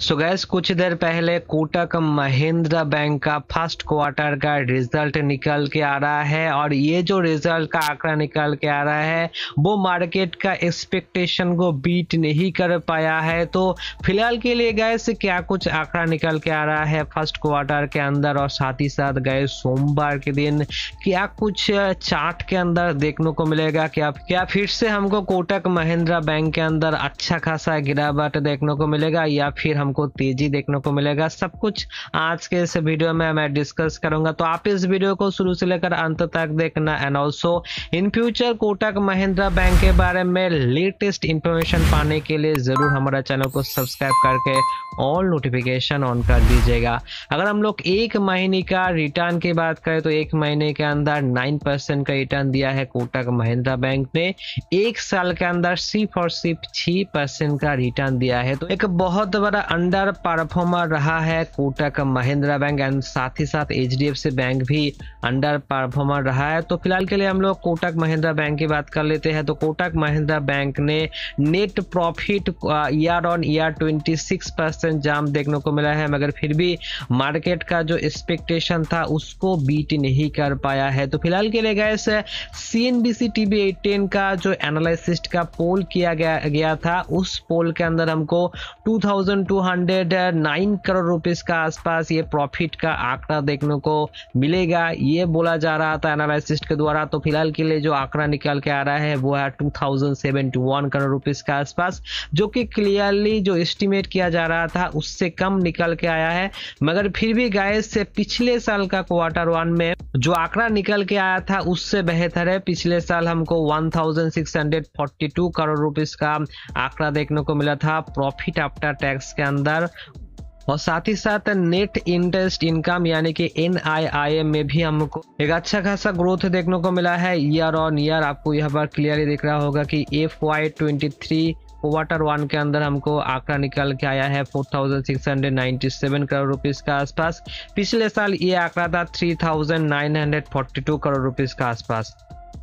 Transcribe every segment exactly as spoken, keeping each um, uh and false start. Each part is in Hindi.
सो गैस कुछ देर पहले कोटक महिंद्रा बैंक का फर्स्ट क्वार्टर का रिजल्ट निकल के आ रहा है और ये जो रिजल्ट का आंकड़ा निकल के आ रहा है वो मार्केट का एक्सपेक्टेशन को बीट नहीं कर पाया है। तो फिलहाल के लिए गैस क्या कुछ आंकड़ा निकल के आ रहा है फर्स्ट क्वार्टर के अंदर और साथ ही साथ गए सोमवार के दिन क्या कुछ चार्ट के अंदर देखने को मिलेगा, क्या क्या फिर से हमको कोटक महिंद्रा बैंक के अंदर अच्छा खासा गिरावट देखने को मिलेगा या फिर हमको तेजी देखने को मिलेगा, सब कुछ आज के इस वीडियो में मैं डिस्कस करूंगा। तो आप इस वीडियो को शुरू से लेकर अंत तक देखना and also in future Kotak Mahindra bank के बारे में लेटेस्ट इंफॉर्मेशन पाने के लिए जरूर हमारा चैनल को सब्सक्राइब करके ऑल नोटिफिकेशन ऑन कर दीजिएगा। अगर हम लोग एक महीने का रिटर्न की बात करें तो एक महीने के अंदर नाइन परसेंट का रिटर्न दिया है कोटक महिंद्रा बैंक ने, एक साल के अंदर सिर्फ और सिर्फ छह परसेंट का रिटर्न दिया है। तो एक बहुत बड़ा अंडर परफॉर्मर रहा है कोटक महिंद्रा बैंक एंड साथ ही साथ H D F C bank भी अंडर परफॉर्मर रहा है। तो फिलहाल के लिए हम लोग कोटक महिंद्रा बैंक की बात कर लेते हैं। तो कोटक महिंद्रा बैंक ने net profit year on year छब्बीस परसेंट जाम देखने को मिला है, मगर फिर भी मार्केट का जो एक्सपेक्टेशन था उसको बीट नहीं कर पाया है। तो फिलहाल के लिए guys C N B C T V अठारह का जो एनालिसिस्ट का पोल किया गया, गया था उस पोल के अंदर हमको two thousand two hundred nine crore rupees का आसपास ये प्रॉफिट का आंकड़ा देखने को मिलेगा, ये बोला जा रहा था एनालिसिस्ट के द्वारा। तो फिलहाल के लिए जो आंकड़ा निकल के आ रहा है वो है two thousand seventy one crore rupees का आसपास, जो कि क्लियरली जो एस्टिमेट किया जा रहा था उससे कम निकल के आया है। मगर फिर भी गाइस से पिछले साल का क्वार्टर वन में जो आंकड़ा निकल के आया था उससे बेहतर है। पिछले साल हमको one thousand six hundred forty two crore rupees का आंकड़ा देखने को मिला था प्रॉफिट आफ्टर टैक्स के अंदर, और साथ ही साथ नेट इंटरेस्ट इनकम यानी कि एन आई आई एम में भी हमको एक अच्छा खासा ग्रोथ देखने को मिला है ईयर ऑन ईयर। आपको यहाँ पर क्लियरली दिख रहा होगा कि F Y twenty three quarter one के अंदर हमको आंकड़ा निकल के आया है four thousand six hundred ninety seven crore rupees का आसपास। पिछले साल ये आंकड़ा था three thousand nine hundred forty two crore rupees का आसपास।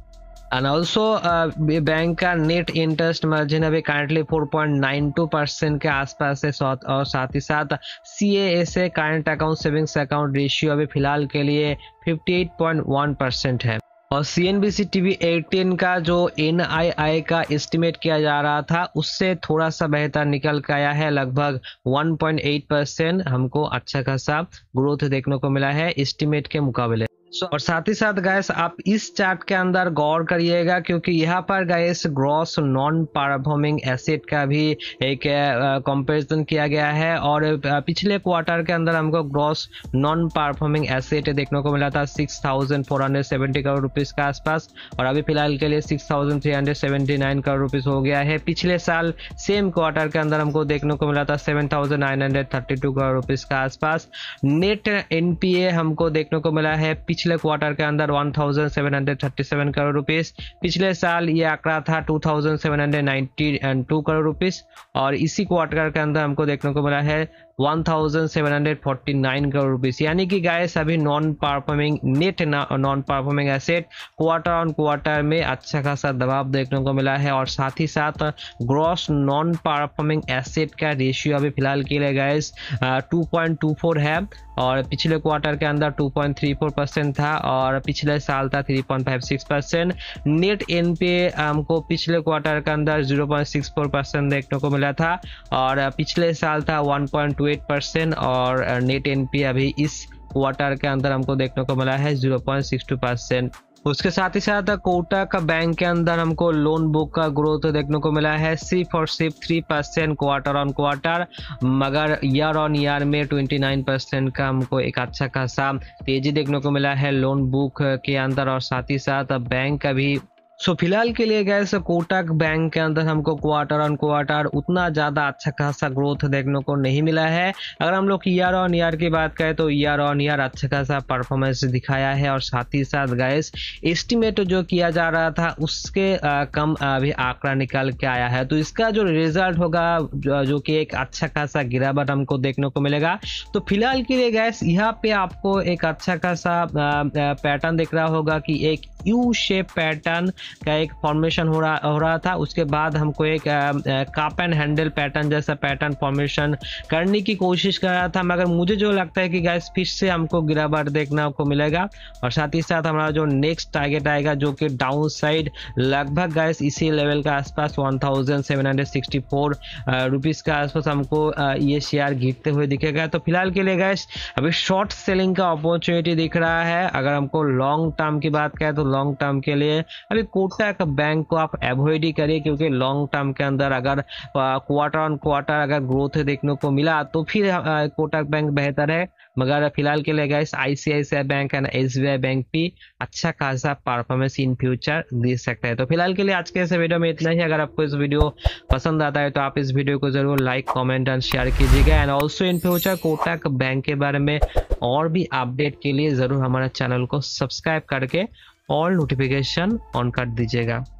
एंड ऑल्सो बैंक का नेट इंटरेस्ट मार्जिन अभी currently four point nine two percent के आसपास है, और साथ ही साथ C A S A current account savings account ratio अभी फिलहाल के लिए fifty eight point one percent है। और C N B C T V अठारह का जो एन आई आई का एस्टिमेट किया जा रहा था उससे थोड़ा सा बेहतर निकल के आया है, लगभग वन पॉइंट एट परसेंट हमको अच्छा खासा ग्रोथ देखने को मिला है एस्टिमेट के मुकाबले। So, और साथ ही साथ गैस आप इस चार्ट के अंदर गौर करिएगा क्योंकि यहाँ पर guys gross non performing asset का भी एक कंपैरिजन किया गया है, और पिछले क्वार्टर के अंदर हमको ग्रॉस नॉन परफॉर्मिंग एसेट देखने को मिला था six thousand four hundred seventy crore rupees के आसपास, और अभी फिलहाल के लिए six thousand three hundred seventy nine crore rupees हो गया है। पिछले साल सेम क्वार्टर के अंदर हमको देखने को मिला था seven thousand nine hundred thirty two crore rupees के आसपास। नेट एन पी ए हमको देखने को मिला है पिछले क्वार्टर के अंदर one thousand seven hundred thirty seven crore rupees, पिछले साल ये आंकड़ा था two thousand seven hundred ninety two crore rupees, और इसी क्वार्टर के अंदर हमको देखने को मिला है one thousand seven hundred forty nine crore rupees. यानी कि गाइस अभी non performing net non performing asset quarter on quarter में अच्छा खासा दबाव देखने को मिला है, और साथ ही साथ ग्रॉस नॉन परफॉर्मिंग एसेट का रेशियो अभी फिलहाल के लिए guys two point two four है, और पिछले क्वार्टर के अंदर two point three four percent था और पिछले साल था three point five six percent. Net N P A हमको पिछले क्वार्टर के अंदर zero point six four percent देखने को मिला था, और पिछले साल था one point two eight percent, और नेट एन पी ए अभी इस क्वार्टर के अंदर हमको देखने को मिला है zero point six two percent. उसके साथ ही साथ कोटक बैंक के अंदर हमको लोन बुक का ग्रोथ देखने को मिला है सिर्फ और सिर्फ three percent quarter on quarter, मगर ईयर ऑन ईयर में ट्वेंटी नाइन परसेंट का हमको एक अच्छा खासा तेजी देखने को मिला है लोन बुक के अंदर, और साथ ही साथ बैंक का भी। सो फिलहाल के लिए गैस कोटक बैंक के अंदर हमको क्वार्टर ऑन क्वार्टर उतना ज़्यादा अच्छा खासा ग्रोथ देखने को नहीं मिला है। अगर हम लोग ईयर ऑन ईयर की बात करें तो ईयर ऑन ईयर अच्छा खासा परफॉर्मेंस दिखाया है, और साथ ही साथ गैस एस्टिमेट जो किया जा रहा था उसके आ, कम अभी आंकड़ा निकल के आया है। तो इसका जो रिजल्ट होगा जो, जो कि एक अच्छा खासा गिरावट हमको देखने को मिलेगा। तो फिलहाल के लिए गैस यहाँ पे आपको एक अच्छा खासा पैटर्न दिख रहा होगा कि एक यू शेप पैटर्न का एक फॉर्मेशन हो रहा हो रहा था। उसके बाद हमको एक कप एंड हैंडल पैटर्न जैसा पैटर्न फॉर्मेशन करने की कोशिश कर रहा था, मगर मुझे जो लगता है कि गाइस फिर से हमको गिरावट देखने को मिलेगा। और साथ ही साथ हमारा जो नेक्स्ट टारगेट आएगा जो कि डाउन साइड लगभग गाइस इसी लेवल का आसपास one thousand seven hundred sixty four rupees का आसपास हमको ये शेयर गिरते हुए दिखेगा। तो फिलहाल के लिए गाइस अभी शॉर्ट सेलिंग का अपॉर्चुनिटी दिख रहा है। अगर हमको लॉन्ग टर्म की बात करें तो लॉन्ग टर्म के लिए अभी कोटक बैंक को आप अवॉइड ही करिए, क्योंकि लॉन्ग टर्म के अंदर अगर क्वार्टर ऑन क्वार्टर अगर ग्रोथ देखने को मिला तो फिर कोटक बैंक बेहतर है। मगर फिलहाल के लिए guys ICICI bank and SBI bank भी अच्छा खासा परफॉर्मेंस इन फ्यूचर दे सकता है। तो फिलहाल के लिए आज के इस वीडियो में इतना ही। अगर आपको इस वीडियो पसंद आता है तो आप इस वीडियो को जरूर लाइक कमेंट एंड शेयर कीजिएगा। And also in future Kotak bank के बारे में और भी अपडेट के लिए जरूर हमारे चैनल को सब्सक्राइब करके ऑल नोटिफिकेशन ऑन कर दीजिएगा।